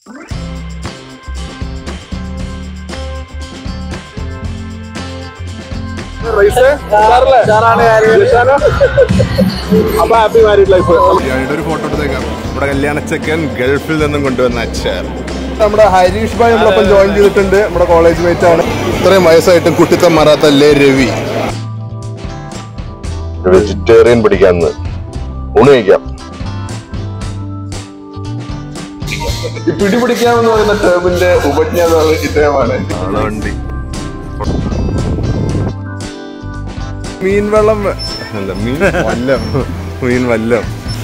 അപ്പൊ happy married life. ഒരു photo എടുത്തേക്കാം. നമ്മുടെ കല്യാണച്ചക്കൻ ഗൾഫിൽ നിന്നും കൊണ്ടുവന്ന അച്ചാർ. നമ്മുടെ ഹരീഷ് ഭായ് നമ്മളൊപ്പം ജോയിൻ ചെയ്തിട്ടുണ്ട്. നമ്മുടെ കോളേജ് മേറ്റ് ആണ്. ഇത്രയും വയസ്സായിട്ടും കുട്ടിത്തം മാറാത്തല്ലേ രവി. വെജിറ്റേറിയൻ പിടിക്കാന്ന് ഊണ് കഴിക്കാം. ഈ പിടിപിടിക്കാമെന്ന് പറയുന്ന ടേമിന്റെ ഉപജ്ഞാതാവ് ഇദ്ദേഹമാണ്. മീൻവെള്ളം അല്ല, മീൻവല്ലം. മീൻവല്ലം.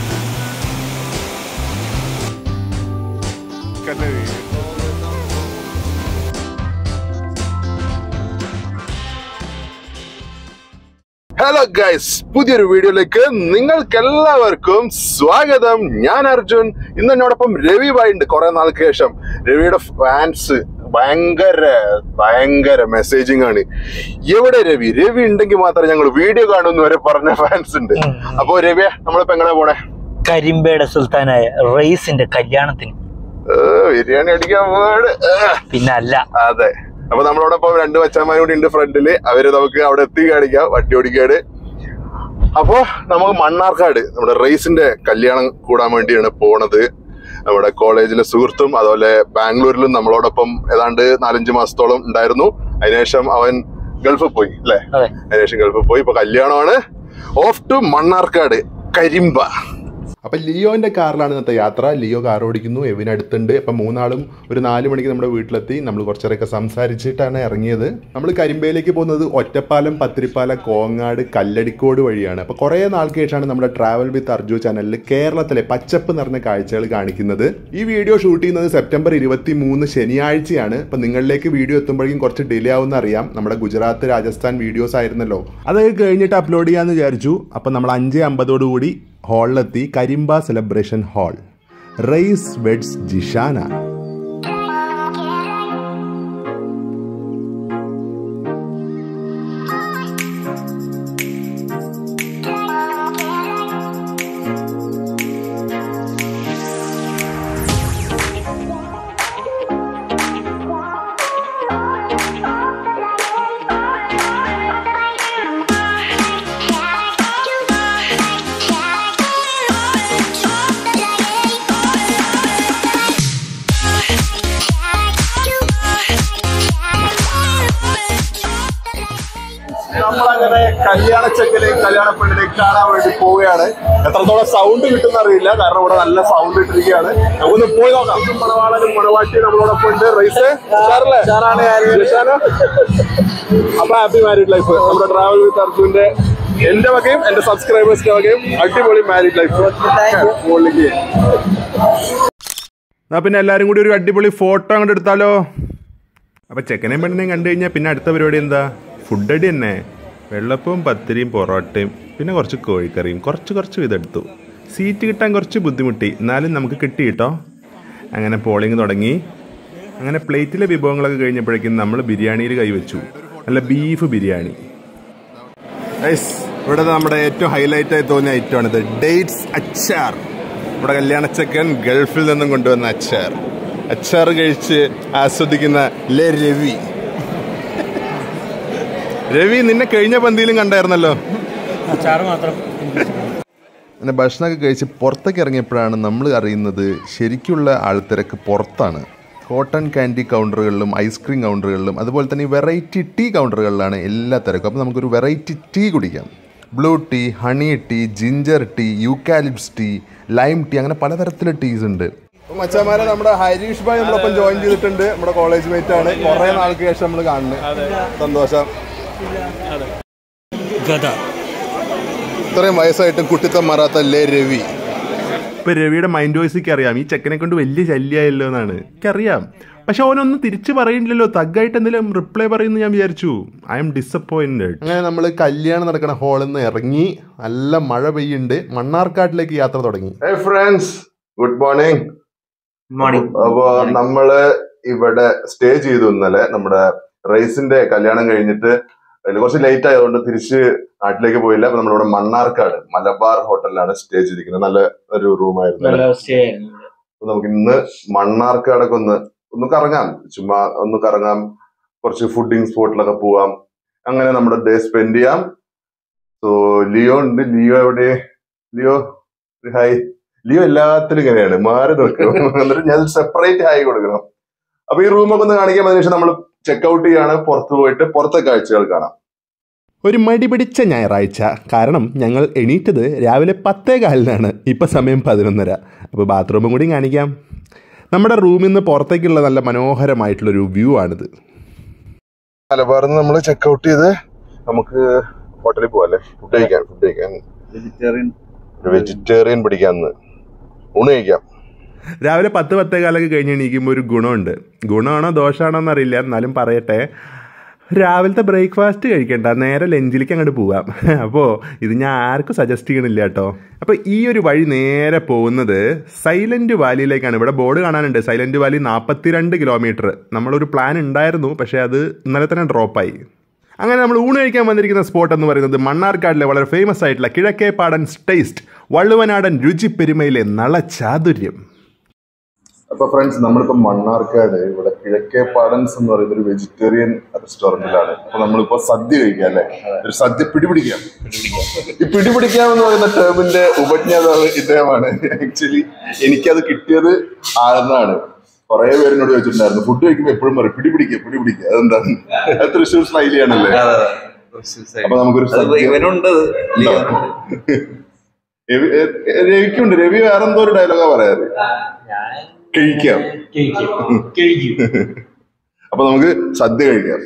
ഹലോ ഗൈസ്, പുതിയൊരു വീഡിയോയിലേക്ക് നിങ്ങൾക്ക് എല്ലാവർക്കും സ്വാഗതം. ഞാൻ അർജുൻ. ഇന്ന് എന്നോടൊപ്പം രവി ഭായ് ഉണ്ട്. കുറെ നാൾക്ക് ശേഷം. രവിയുടെ ഫാൻസ് ഭയങ്കര മെസ്സേജിങ് ആണ്. എവിടെ രവി? രവി ഉണ്ടെങ്കിൽ മാത്രമേ ഞങ്ങൾ വീഡിയോ കാണുമെന്ന് വരെ പറഞ്ഞ ഫാൻസ് ഉണ്ട്. അപ്പൊ രവിയെ നമ്മളിപ്പോ എങ്ങനെ പോണേ? കരിമ്പയുടെ സുൽത്താനായ റൈസിന്റെ കല്യാണത്തിന് ബിരിയാണി അടിക്കാൻ പോവാണ്. പിന്നെ അല്ല. അതെ. അപ്പൊ നമ്മളോടൊപ്പം രണ്ട് മച്ചാന്മാരും കൂടി ഉണ്ട് ഫ്രണ്ടില്. അവര് നമുക്ക് അവിടെ എത്തി കാണിക്കാം. വണ്ടി ഓടിക്കാട്. അപ്പൊ നമുക്ക് മണ്ണാർക്കാട് നമ്മുടെ റൈസിന്റെ കല്യാണം കൂടാൻ വേണ്ടിയാണ് പോണത്. നമ്മുടെ കോളേജിലെ സുഹൃത്തും അതുപോലെ ബാംഗ്ലൂരിലും നമ്മളോടൊപ്പം ഏതാണ്ട് 4-5 മാസത്തോളം ഉണ്ടായിരുന്നു. അതിനുശേഷം അവൻ ഗൾഫിൽ പോയി അല്ലെ? അതിനുശേഷം ഗൾഫിൽ പോയി. ഇപ്പൊ കല്യാണമാണ്. Off to Mannarkkad Karimba. അപ്പൊ ലിയോന്റെ കാറിലാണ് ഇന്നത്തെ യാത്ര. ലിയോ കാർ ഓടിക്കുന്നു, എവിന് അടുത്തുണ്ട്. അപ്പൊ മൂന്നാളും ഒരു 4 മണിക്ക് നമ്മുടെ വീട്ടിലെത്തി. നമ്മൾ കുറച്ചേരൊക്കെ സംസാരിച്ചിട്ടാണ് ഇറങ്ങിയത്. നമ്മൾ കരിമ്പയിലേക്ക് പോകുന്നത് ഒറ്റപ്പാലം, പത്തിരിപ്പാല, കോങ്ങാട്, കല്ലടിക്കോട് വഴിയാണ്. അപ്പൊ കുറെ നാൾക്ക് ശേഷമാണ് നമ്മുടെ ട്രാവൽ വിത്ത് അർജു ചാനലിൽ കേരളത്തിലെ പച്ചപ്പ് നിറഞ്ഞ കാഴ്ചകൾ കാണിക്കുന്നത്. ഈ വീഡിയോ ഷൂട്ട് ചെയ്യുന്നത് സെപ്റ്റംബർ 23 ശനിയാഴ്ചയാണ്. അപ്പൊ നിങ്ങളിലേക്ക് വീഡിയോ എത്തുമ്പോഴേക്കും കുറച്ച് ഡിലേ ആവുമെന്ന് അറിയാം. നമ്മുടെ ഗുജറാത്ത്, രാജസ്ഥാൻ വീഡിയോസ് ആയിരുന്നല്ലോ. അതൊക്കെ കഴിഞ്ഞിട്ട് അപ്ലോഡ് ചെയ്യാന്ന് വിചാരിച്ചു. അപ്പൊ നമ്മൾ 5:50 ഹാളിലെത്തി. Karimba celebration hall. Rais weds Jishana. നമ്മളങ്ങനെ കല്യാണച്ചക്കലേക്ക് കല്യാണ പെണ്ണിലേക്ക് കാണാൻ വേണ്ടി പോവുകയാണ്. എത്രത്തോളം സൗണ്ട് കിട്ടുന്ന അറിയില്ല, കാരണം ഇവിടെ നല്ല സൗണ്ട് ഇട്ടിരിക്കുകയാണ്. നമുക്കൊന്ന് പോയി നോക്കാം. മണവാളനും മണവാട്ടിയും നമ്മളോടൊപ്പം ഉണ്ട്. റൈസ് അപ്പൊ ഹാപ്പി മാരീഡ് ലൈഫ്. നമ്മുടെ ട്രാവൽ വിത്ത് അർജുന്റെ എന്റെ വകയും എന്റെ സബ്സ്ക്രൈബേഴ്സിന്റെ വകയും അടിപൊളി മാരീഡ് ലൈഫ്. പിന്നെ എല്ലാരും കൂടി ഒരു അടിപൊളി ഫോട്ടോ അങ്ങോട്ട് എടുത്താലോ? അപ്പൊ ചെക്കനെയും പെണ്ണിനെയും കണ്ടു കഴിഞ്ഞാൽ പിന്നെ അടുത്ത പരിപാടി എന്താ? ഫുഡ് അടി തന്നെ. വെള്ളപ്പവും പത്തിരിയും പൊറോട്ടയും പിന്നെ കുറച്ച് കോഴിക്കറിയും കുറച്ച് ഇതെടുത്തു. സീറ്റ് കിട്ടാൻ കുറച്ച് ബുദ്ധിമുട്ടി, എന്നാലും നമുക്ക് കിട്ടി കേട്ടോ. അങ്ങനെ പോളിങ് തുടങ്ങി. അങ്ങനെ പ്ലേറ്റിലെ വിഭവങ്ങളൊക്കെ കഴിഞ്ഞപ്പോഴേക്കും നമ്മൾ ബിരിയാണിയിൽ കൈവച്ചു. നല്ല ബീഫ് ബിരിയാണി. ഇവിടെ നമ്മുടെ ഏറ്റവും ഹൈലൈറ്റ് ആയി തോന്നിയ ഐറ്റമാണിത്. ഡേറ്റ്സ് അച്ചാർ. നമ്മുടെ കല്യാണച്ചക്കൻ ഗൾഫിൽ നിന്നും കൊണ്ടുവന്ന അച്ചാർ. അച്ചാർ കഴിച്ച് ആസ്വദിക്കുന്ന ലേ രവി. രവി, നിന്നെ കഴിഞ്ഞ പന്തിയിലും കണ്ടായിരുന്നല്ലോ. അങ്ങനെ ഭക്ഷണമൊക്കെ കഴിച്ച് പുറത്തേക്ക് ഇറങ്ങിയപ്പോഴാണ് നമ്മൾ അറിയുന്നത് ശരിക്കുള്ള ആൾത്തിരക്ക് പുറത്താണ്. കോട്ടൺ ക്യാൻഡി കൗണ്ടറുകളിലും ഐസ്ക്രീം കൗണ്ടറുകളിലും അതുപോലെ തന്നെ വെറൈറ്റി ടീ കൗണ്ടറുകളിലാണ് എല്ലാ തിരക്കും. അപ്പോൾ നമുക്കൊരു വെറൈറ്റി ടീ കുടിക്കാം. Blue tea, honey tea, ginger tea, eucalyptus tea, lime tea, അങ്ങനെ പലതരത്തിലുള്ള ടീസ് ഉണ്ട്. മച്ചാമാരെ നമ്മുടെ ഹരീഷ് ഭായ് നമ്മളൊപ്പം ജോയിൻ ചെയ്തിട്ടുണ്ട്. നമ്മുടെ കോളേജ് മേറ്റ് ആണ്. കുറെ നാൾക്ക് ശേഷം നമ്മൾ കാണുന്നത്. സന്തോഷം. ഇത്രയും വയസ്സായിട്ടും കുട്ടിത്തം മാറാത്തല്ലേ രവി. ഇപ്പൊ രവിയുടെ മൈൻഡ് വോയിസിക്ക് അറിയാം, ഈ ചെക്കനെ കൊണ്ട് വലിയ ശല്യമായല്ലോ എന്നാണ് എനിക്കറിയാം. പക്ഷെ അവനൊന്നും തിരിച്ചു പറയുന്നില്ലല്ലോ. തഗ്ഗായിട്ട് എന്തെങ്കിലും റിപ്ലൈ പറയുന്നു ഞാൻ വിചാരിച്ചു. I am disappointed. അങ്ങനെ നമ്മൾ കല്യാണം നടക്കുന്ന ഹാളിൽ നിന്ന് ഇറങ്ങി. നല്ല മഴ പെയ്യുണ്ട്. മണ്ണാർക്കാട്ടിലേക്ക് യാത്ര തുടങ്ങി. Hey friends, good morning. അപ്പൊ നമ്മള് ഇവിടെ സ്റ്റേ ചെയ്തു ഇന്നലെ. നമ്മുടെ റൈസിന്റെ കല്യാണം കഴിഞ്ഞിട്ട് കുറച്ച് ലേറ്റ് ആയതുകൊണ്ട് തിരിച്ച് നാട്ടിലേക്ക് പോയില്ല. അപ്പൊ നമ്മളിവിടെ മണ്ണാർക്കാട് മലബാർ ഹോട്ടലിലാണ് സ്റ്റേ ചെയ്തിരിക്കുന്നത്. നല്ല ഒരു റൂമായിരുന്നു. നമുക്ക് ഇന്ന് മണ്ണാർക്കാടൊക്കെ ഒന്ന് കറങ്ങാം, ചുമ്മാ ഒന്ന് കറങ്ങാം, കുറച്ച് ഫുഡിങ് സ്പോട്ടിലൊക്കെ പോവാം, അങ്ങനെ നമ്മുടെ ഡേ സ്പെൻഡ് ചെയ്യാം. സോ ലിയോ ഉണ്ട്. ലിയോ എവിടെ? Leo hi. ലിയോ എല്ലാത്തിലും ഇങ്ങനെയാണ്, മാറി നോക്കും. എന്നിട്ട് ഞാൻ സെപ്പറേറ്റ് ഹായ് കൊടുക്കണം. അപ്പൊ ഈ റൂമൊക്കെ ഒന്ന് കാണിക്കാൻ അതിന് ശേഷം നമ്മൾ ചെക്ക്ഔട്ട് ചെയ്യാണ്, പുറത്ത് പോയിട്ട് പുറത്തെ കാഴ്ചകൾ കാണാം. ഒരു മടി പിടിച്ച ഞായറാഴ്ച, കാരണം ഞങ്ങൾ എണീറ്റത് രാവിലെ 10:15 ഇപ്പം സമയം 11:30. അപ്പോൾ ബാത്റൂമും കൂടി കാണിക്കാം. നമ്മുടെ റൂമിൽ നിന്ന് പുറത്തേക്കുള്ള നല്ല മനോഹരമായിട്ടുള്ളൊരു വ്യൂ ആണിത്. മലബാറിന്ന് നമ്മൾ ചെക്ക്ഔട്ട് ചെയ്ത് നമുക്ക് ഹോട്ടലിൽ പോവാല്ലേ, ഫുഡ് കഴിക്കാൻ വെജിറ്റേറിയൻ പിടിക്കാന്ന്, ഊണ് കഴിക്കാം. രാവിലെ 10-10:15 കഴിഞ്ഞ് എണീക്കുമ്പോൾ ഒരു ഗുണമുണ്ട്. ഗുണമാണോ ദോഷമാണോ എന്നറിയില്ല, എന്നാലും പറയട്ടെ. രാവിലത്തെ ബ്രേക്ക്ഫാസ്റ്റ് കഴിക്കണ്ട, നേരെ ലഞ്ചിലേക്ക് അങ്ങോട്ട് പോവാം. അപ്പോൾ ഇത് ഞാൻ ആർക്കും സജസ്റ്റ് ചെയ്യണില്ല കേട്ടോ. അപ്പോൾ ഈ ഒരു വഴി നേരെ പോകുന്നത് സൈലന്റ് വാലിയിലേക്കാണ്. ഇവിടെ ബോർഡ് കാണാനുണ്ട്, സൈലന്റ് വാലി 42 കിലോമീറ്റർ. നമ്മളൊരു പ്ലാൻ ഉണ്ടായിരുന്നു, പക്ഷേ അത് ഇന്നലെ തന്നെ ഡ്രോപ്പായി. അങ്ങനെ നമ്മൾ ഊണ് കഴിക്കാൻ വന്നിരിക്കുന്ന സ്പോട്ട് എന്ന് പറയുന്നത് മണ്ണാർക്കാടിലെ വളരെ ഫേമസ് ആയിട്ടുള്ള കിഴക്കേപ്പാടൻ ടേസ്റ്റ്, വള്ളുവനാടൻ രുചി പെരുമയിലെ നളചാതുര്യം. അപ്പൊ ഫ്രണ്ട്സ്, നമ്മളിപ്പോ മണ്ണാർക്കാട് ഇവിടെ കിഴക്കേപ്പാടൻസ് എന്ന് പറയുന്ന ഒരു വെജിറ്റേറിയൻ റെസ്റ്റോറന്റിലാണ്. അപ്പൊ നമ്മളിപ്പോ സദ്യ കഴിക്കാം അല്ലെ, ഒരു സദ്യ പിടിപിടിക്കാം. ഈ പിടിപിടിക്കാം എന്ന് പറയുന്ന ടേമിന്റെ ഉപജ്ഞാതാവ് ഇദ്ദേഹമാണ്. ആക്ച്വലി എനിക്കത് കിട്ടിയത് ആണെന്നാണ്. കുറെ പേരിനോട് ചോദിച്ചിട്ടുണ്ടായിരുന്നു, ഫുഡ് കഴിക്കുമ്പോ എപ്പോഴും പറയും പിടിപിടിക്കുക. അതെന്താണ്? അത് തൃശ്ശൂർ സ്റ്റൈലിയാണല്ലേ. അപ്പൊ നമുക്കൊരു രവിക്കുണ്ട്. രവി വേറെന്തോ ഒരു ഡയലോഗാ പറയാറ്, കഴിക്കാം. അപ്പൊ നമുക്ക് സദ്യ കഴിക്കാം.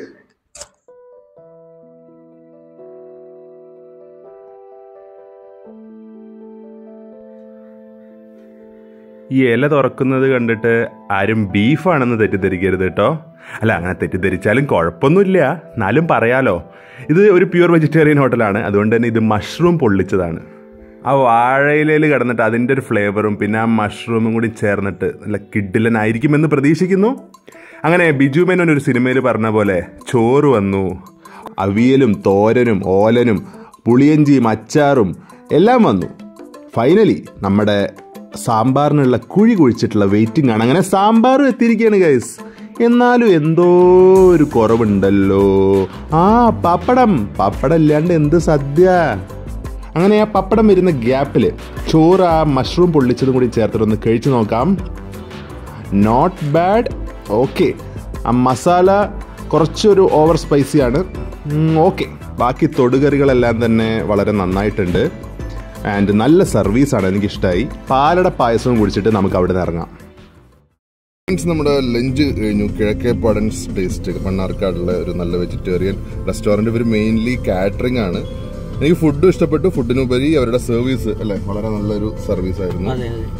ഈ ഇല തുറക്കുന്നത് കണ്ടിട്ട് ആരും ബീഫാണെന്ന് തെറ്റിദ്ധരിക്കരുത് കേട്ടോ. അല്ല, അങ്ങനെ തെറ്റിദ്ധരിച്ചാലും കുഴപ്പമൊന്നുമില്ല, എന്നാലും പറയാലോ. ഇത് ഒരു പ്യൂർ വെജിറ്റേറിയൻ ഹോട്ടലാണ്, അതുകൊണ്ട് തന്നെ ഇത് മഷ്റൂം പൊള്ളിച്ചതാണ്. ആ വാഴയിലയിൽ കിടന്നിട്ട് അതിൻ്റെ ഒരു ഫ്ലേവറും പിന്നെ ആ മഷ്റൂമും കൂടി ചേർന്നിട്ട് നല്ല കിഡിലനായിരിക്കുമെന്ന് പ്രതീക്ഷിക്കുന്നു. അങ്ങനെ ബിജു മേനോൻ ഒരു സിനിമയിൽ പറഞ്ഞ പോലെ ചോറ് വന്നു, അവിയലും തോരനും ഓലനും പുളിയഞ്ചിയും അച്ചാറും എല്ലാം വന്നു. ഫൈനലി നമ്മുടെ സാമ്പാറിനുള്ള കുഴി കുഴിച്ചിട്ടുള്ള വെയിറ്റിംഗ് ആണ്. അങ്ങനെ സാമ്പാറും എത്തിയിരിക്കുകയാണ് ഗൈസ്. എന്നാലും എന്തോ ഒരു കുറവുണ്ടല്ലോ. പപ്പടം ഇല്ലാണ്ട് എന്ത് സദ്യ. അങ്ങനെ ആ പപ്പടം വരുന്ന ഗ്യാപ്പിൽ ചോറ് ആ മഷ്റൂം പൊള്ളിച്ചതും കൂടി ചേർത്തിട്ടൊന്ന് കഴിച്ചു നോക്കാം. Not bad. ഓക്കെ, ആ മസാല കുറച്ചൊരു ഓവർ സ്പൈസിയാണ്. ഓക്കെ, ബാക്കി തൊടുകറികളെല്ലാം തന്നെ വളരെ നന്നായിട്ടുണ്ട്. ആൻഡ് നല്ല സർവീസാണ്, എനിക്കിഷ്ടമായി. പാലട പായസവും കുടിച്ചിട്ട് നമുക്ക് അവിടെ നിന്ന് ഇറങ്ങാം. നമ്മുടെ ലഞ്ച് കഴിഞ്ഞു. കിഴക്കേപ്പാടൻസ് ടേസ്റ്റ്, മണ്ണാർക്കാടുള്ള ഒരു നല്ല വെജിറ്റേറിയൻ റെസ്റ്റോറൻറ്റ്. ഇവർ മെയിൻലി കാറ്ററിംഗ് ആണ്. എനിക്ക് ഫുഡും ഇഷ്ടപ്പെട്ടു, ഫുഡിനുപരി അവരുടെ സർവീസ് അല്ലേ, വളരെ നല്ലൊരു സർവീസ് ആയിരുന്നു.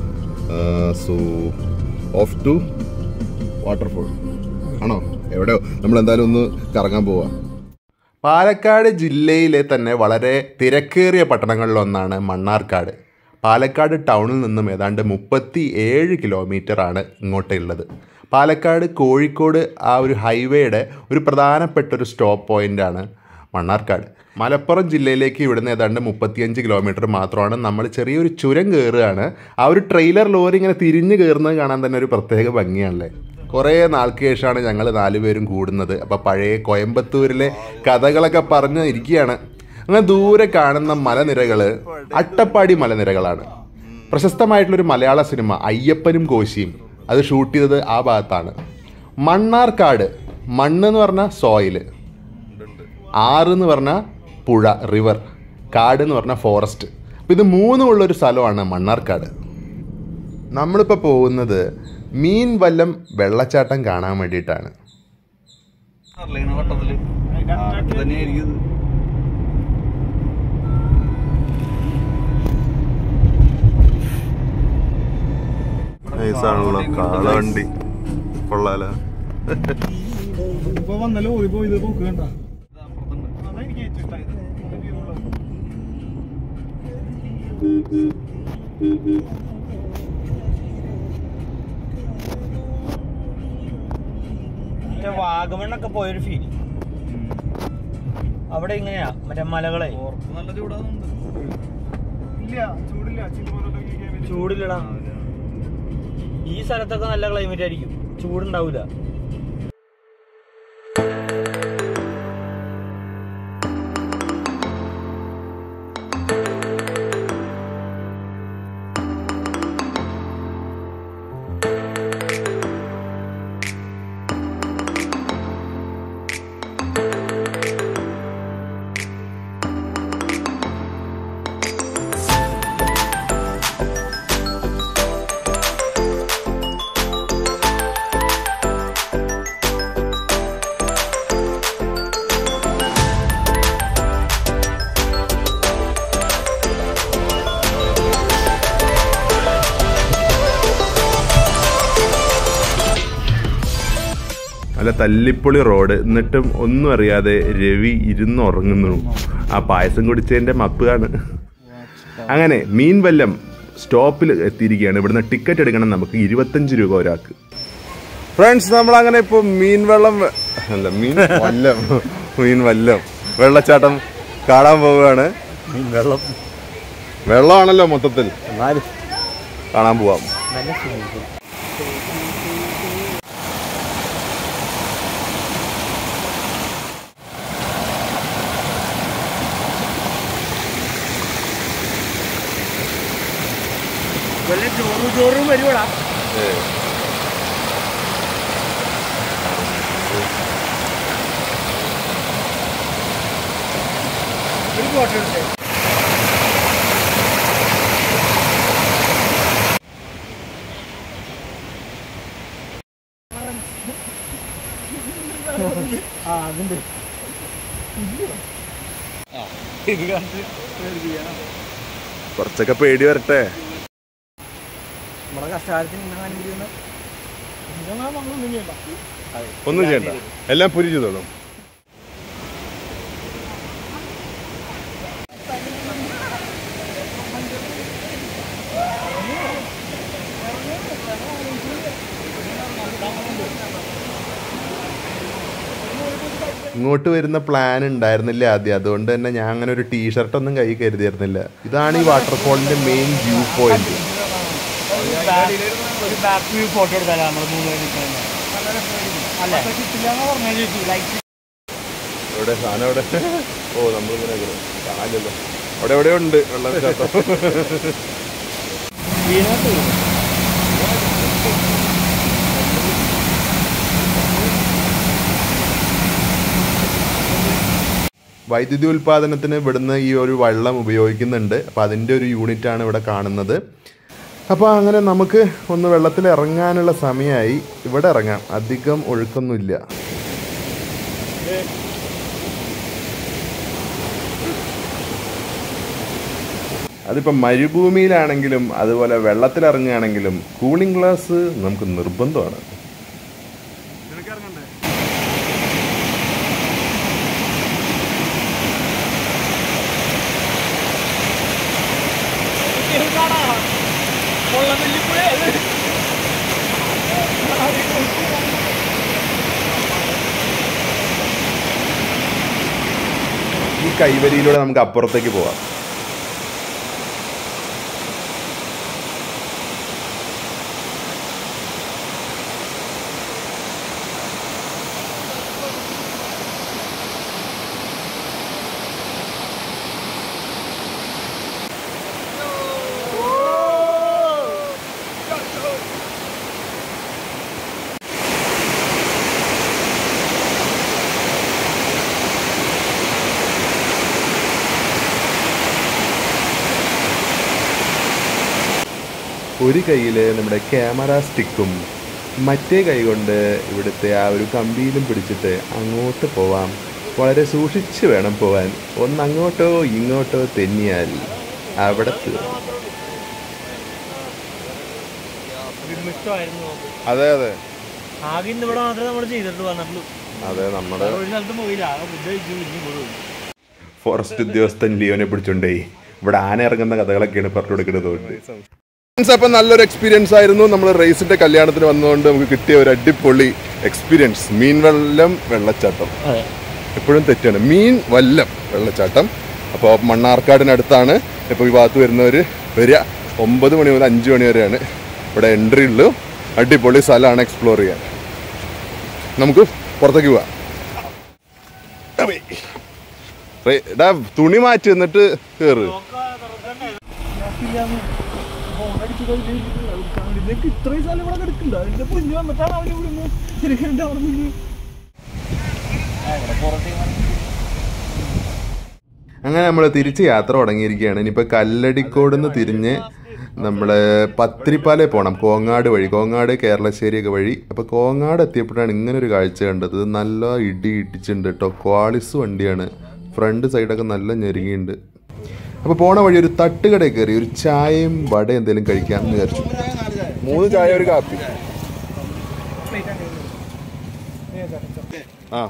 സോ ഓഫ് ടു വാട്ടർഫോൾ ആണോ, എവിടെയോ നമ്മളെന്തായാലും ഒന്ന് കറങ്ങാൻ പോവാം. പാലക്കാട് ജില്ലയിലെ തന്നെ വളരെ തിരക്കേറിയ പട്ടണങ്ങളിലൊന്നാണ് മണ്ണാർക്കാട്. പാലക്കാട് ടൗണിൽ നിന്നും ഏതാണ്ട് 37 കിലോമീറ്ററാണ് ഇങ്ങോട്ടുള്ളത്. പാലക്കാട് കോഴിക്കോട് ആ ഒരു ഹൈവേയുടെ ഒരു പ്രധാനപ്പെട്ട ഒരു സ്റ്റോപ്പ് പോയിൻ്റാണ് മണ്ണാർക്കാട്. മലപ്പുറം ജില്ലയിലേക്ക് ഇവിടുന്ന് ഏതാണ്ട് 35 കിലോമീറ്റർ മാത്രമാണ്. നമ്മൾ ചെറിയൊരു ചുരം കയറുകയാണ്. ആ ഒരു ട്രെയിലർ ലോറി ഇങ്ങനെ തിരിഞ്ഞ് കയറുന്നത് കാണാൻ തന്നെ ഒരു പ്രത്യേക ഭംഗിയാണല്ലേ. കുറേ നാൾക്ക് ശേഷമാണ് ഞങ്ങൾ 4 പേരും കൂടുന്നത്. അപ്പോൾ പഴയ കോയമ്പത്തൂരിലെ കഥകളൊക്കെ പറഞ്ഞ് ഇരിക്കുകയാണ്. അങ്ങനെ ദൂരെ കാണുന്ന മലനിരകൾ അട്ടപ്പാടി മലനിരകളാണ്. പ്രശസ്തമായിട്ടുള്ളൊരു മലയാള സിനിമ അയ്യപ്പനും കോശിയും അത് ഷൂട്ട് ചെയ്തത് ആ ഭാഗത്താണ്. മണ്ണാർക്കാട്, മണ്ണ് എന്ന് പറഞ്ഞാൽ സോയില്, ആറ് എന്ന് പറഞ്ഞാൽ പുഴ റിവർ, കാട് എന്ന് പറഞ്ഞാൽ ഫോറസ്റ്റ്. അപ്പോൾ ഇത് മൂന്നുമുള്ളൊരു സ്ഥലമാണ് മണ്ണാർക്കാട്. നമ്മളിപ്പോൾ പോകുന്നത് മീൻവല്ലം വെള്ളച്ചാട്ടം കാണാൻ വേണ്ടിയിട്ടാണ്. നൈസാണല്ലോ കാളവണ്ടി, കൊള്ളാലോ. വാഗമണ്ണൊക്കെ പോയൊരു ഫീൽ. അവിടെ ഇങ്ങനെയാ മറ്റേ മലകളെ. നല്ല ചൂടില്ലടാ. ഈ സ്ഥലത്തൊക്കെ നല്ല ക്ലൈമറ്റ് ആയിരിക്കും, ചൂടുണ്ടാവില്ല. നല്ല തല്ലിപ്പൊളി റോഡ്, എന്നിട്ടും ഒന്നും അറിയാതെ രവി ഇരുന്നുറങ്ങുന്നു. ആ പായസം കുടിച്ചതിന്റെ മപ്പാണ്. അങ്ങനെ മീൻവല്ലം സ്റ്റോപ്പിൽ എത്തിയിരിക്കുകയാണ്. ഇവിടുന്ന് ടിക്കറ്റ് എടുക്കണം നമുക്ക്, 25 രൂപ ഒരാൾക്ക്. ഫ്രണ്ട്സ്, നമ്മളങ്ങനെ ഇപ്പോൾ മീൻവല്ലം വെള്ളച്ചാട്ടം കാണാൻ പോവുകയാണ്. വെള്ളമാണല്ലോ മൊത്തത്തിൽ, കാണാൻ പോവാം. ചോറും വരുവാടാ. ഒരു ഫോട്ടോ എടുത്തേ. അതിന്റെ കുറച്ചൊക്കെ പേടി വരട്ടെ. ഒന്നും ചെയ്യണ്ട, എല്ലാം പുരി ചെയ്തോളും. ഇങ്ങോട്ട് വരുന്ന പ്ലാൻ ഉണ്ടായിരുന്നില്ല ആദ്യം, അതുകൊണ്ട് തന്നെ ഞാൻ അങ്ങനെ ഒരു ടീഷർട്ടൊന്നും കൈ കരുതിയിരുന്നില്ല. ഇതാണ് ഈ വാട്ടർഫോളിന്റെ മെയിൻ വ്യൂ പോയിന്റ്. ഫോട്ടോ എടുത്താലോ നമ്മൾ എവിടെ സാധനം എവിടെ? ഓ, നമ്മളിങ്ങനെ കാണാനില്ലല്ലോ. അവിടെ എവിടെ ഉണ്ട് വെള്ളച്ചാട്ടം? വൈദ്യുതി ഉൽപാദനത്തിന് ഇവിടുന്ന് ഈ ഒരു വെള്ളം ഉപയോഗിക്കുന്നുണ്ട്. അപ്പോൾ അതിൻ്റെ ഒരു യൂണിറ്റാണ് ഇവിടെ കാണുന്നത്. അപ്പോൾ അങ്ങനെ നമുക്ക് ഒന്ന് വെള്ളത്തിൽ ഇറങ്ങാനുള്ള സമയമായി. ഇവിടെ ഇറങ്ങാം, അധികം ഒഴുക്കൊന്നുമില്ല. അതിപ്പോൾ മരുഭൂമിയിലാണെങ്കിലും അതുപോലെ വെള്ളത്തിലിറങ്ങുകയാണെങ്കിലും കൂളിംഗ് ഗ്ലാസ് നമുക്ക് നിർബന്ധമാണ്. ഈ കൈവരിയിലൂടെ നമുക്ക് അപ്പുറത്തേക്ക് പോവാം. ഒരു കയ്യിൽ നമ്മുടെ ക്യാമറ സ്റ്റിക്കും മറ്റേ കൈ കൊണ്ട് ഇവിടുത്തെ ആ ഒരു കമ്പിയിലും പിടിച്ചിട്ട് അങ്ങോട്ട് പോവാം. വളരെ സൂക്ഷിച്ച് വേണം പോവാൻ. ഒന്ന് അങ്ങോട്ടോ ഇങ്ങോട്ടോ തെന്നിയാൽ അവിടെ തീർന്നു. അതെ അതെ, അതെ, നമ്മുടെ ഫോറസ്റ്റ് ഉദ്യോഗസ്ഥൻ ലിയോനെ പിടിച്ചോണ്ടേ ഇവിടെ ആന ഇറങ്ങുന്ന കഥകളൊക്കെയാണ് പറഞ്ഞു കൊടുക്കുന്നത്. അപ്പം നല്ലൊരു എക്സ്പീരിയൻസ് ആയിരുന്നു. നമ്മൾ റേസിന്റെ കല്യാണത്തിന് വന്നുകൊണ്ട് നമുക്ക് കിട്ടിയ ഒരു അടിപൊളി എക്സ്പീരിയൻസ്. മീൻവല്ലം വെള്ളച്ചാട്ടം, എപ്പോഴും തെറ്റാണ്, മീൻവല്ലം വെള്ളച്ചാട്ടം. അപ്പോൾ മണ്ണാർക്കാടിനടുത്താണ്. ഇപ്പോൾ ഈ ഭാഗത്ത് വരുന്നവർ വരിക 9 മണി മുതൽ 5 മണി വരെയാണ് ഇവിടെ എൻട്രി ഉള്ളൂ. അടിപൊളി സ്ഥലമാണ് എക്സ്പ്ലോർ ചെയ്യാൻ. നമുക്ക് പുറത്തേക്ക് പോവാം. തുണി മാറ്റി എന്നിട്ട് കേറ്. ഇത്രയും സ്ഥലം ഇവിടെ കിടക്കണ്ട. അതിന്റെ കുഞ്ഞു വന്നിട്ടാണ് അവര് ഇവിടുന്ന് തിരികെ അവിടെ നിന്ന്. അങ്ങനെ നമ്മൾ തിരിച്ച് യാത്ര തുടങ്ങിയിരിക്കുകയാണ്. ഇനിയിപ്പോൾ കല്ലടിക്കോട് നിന്ന് തിരിഞ്ഞ് നമ്മൾ പത്തിരിപ്പാലേ പോകണം. കോങ്ങാട് വഴി, കോങ്ങാട് കേരളശ്ശേരിയൊക്കെ വഴി. അപ്പോൾ കോങ്ങാട് എത്തിയപ്പോഴാണ് ഇങ്ങനൊരു കാഴ്ച കണ്ടത്. നല്ല ഇടി ഇടിച്ചിട്ടുണ്ട് കേട്ടോ. ക്വാളിസ് വണ്ടിയാണ്. ഫ്രണ്ട് സൈഡൊക്കെ നല്ല ഞെരുങ്ങിയുണ്ട്. അപ്പോൾ പോണ വഴി ഒരു തട്ടുകടയിൽ കയറി ഒരു ചായയും വട എന്തെങ്കിലും കഴിക്കാമെന്ന് വിചാരിച്ചു. 3 ചായ ഒരു കാപ്പി. ആ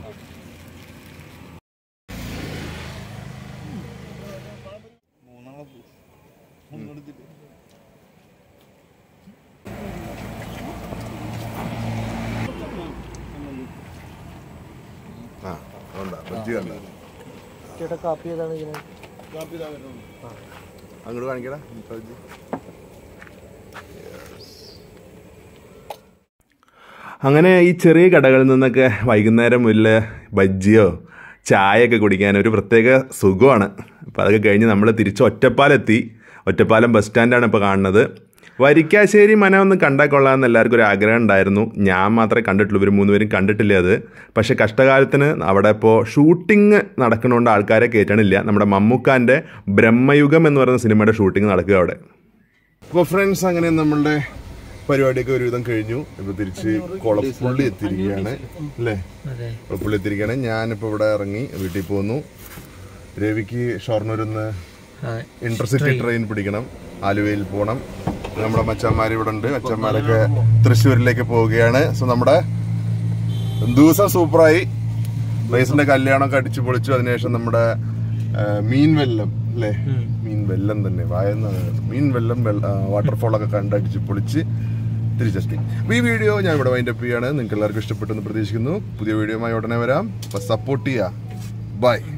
ചേട്ടാ കാപ്പി ഏതാണ്? അങ്ങോട്ട് കാണിക്കടാ. അങ്ങനെ ഈ ചെറിയ കടകളിൽ നിന്നൊക്കെ വൈകുന്നേരം വല്ല ബജ്ജിയോ ചായയൊക്കെ കുടിക്കാൻ ഒരു പ്രത്യേക സുഖമാണ്. അപ്പോൾ അതൊക്കെ കഴിഞ്ഞ് നമ്മൾ തിരിച്ച് ഒറ്റപ്പാലെത്തി. ഒറ്റപ്പാലം ബസ് സ്റ്റാൻഡാണ് ഇപ്പോൾ കാണുന്നത്. വരിക്കാശ്ശേരി മന ഒന്ന് കണ്ടാൽ കൊള്ളാമെന്ന് എല്ലാവർക്കും ഒരു ആഗ്രഹം ഉണ്ടായിരുന്നു. ഞാൻ മാത്രമേ കണ്ടിട്ടുള്ളൂ, ഇവർ 3 പേരും കണ്ടിട്ടില്ല അത്. പക്ഷേ കഷ്ടകാലത്തിന് അവിടെ ഇപ്പോൾ ഷൂട്ടിംഗ് നടക്കുന്നതുകൊണ്ട് ആൾക്കാരെ കയറ്റണില്ല. നമ്മുടെ മമ്മൂക്കാൻ്റെ ബ്രഹ്മയുഗം എന്ന് പറയുന്ന സിനിമയുടെ ഷൂട്ടിംഗ് നടക്കുക അവിടെ. അപ്പോൾ ഫ്രണ്ട്സ്, അങ്ങനെ നമ്മളുടെ പരിപാടിയൊക്കെ ഒരുവിധം കഴിഞ്ഞു. ഇപ്പോൾ തിരിച്ച് കൊളപ്പുള്ളി എത്തിയിരിക്കുകയാണ് അല്ലേ? കൊളപ്പുള്ളി എത്തിയിരിക്കുകയാണ്. ഞാനിപ്പോൾ ഇവിടെ ഇറങ്ങി വീട്ടിൽ പോന്നു. രവിക്ക് ഷൊർണൂരിന്ന് ഇന്റർസിറ്റി ട്രെയിൻ പിടിക്കണം, ആലുവയിൽ പോകണം. നമ്മുടെ മച്ചന്മാർ ഇവിടെ ഉണ്ട്. മച്ചന്മാരൊക്കെ തൃശ്ശൂരിലേക്ക് പോവുകയാണ്. സോ നമ്മുടെ ദിവസം സൂപ്പറായി. റേസിന്റെ കല്യാണമൊക്കെ അടിച്ചു പൊളിച്ചു. അതിനുശേഷം നമ്മുടെ മീൻവെല്ലം അല്ലേ, മീൻവെല്ലം തന്നെ മീൻവെല്ലം വാട്ടർഫോളൊക്കെ കണ്ടടിച്ച് പൊളിച്ച് തിരിച്ചെത്തി. അപ്പോൾ ഈ വീഡിയോ ഞാൻ ഇവിടെ വൈൻഡപ്പ് ചെയ്യാണ്. നിങ്ങൾക്ക് എല്ലാവർക്കും ഇഷ്ടപ്പെട്ടെന്ന് പ്രതീക്ഷിക്കുന്നു. പുതിയ വീഡിയോയുമായി ഉടനെ വരാം. അപ്പോൾ സപ്പോർട്ട് ചെയ്യുക. ബൈ.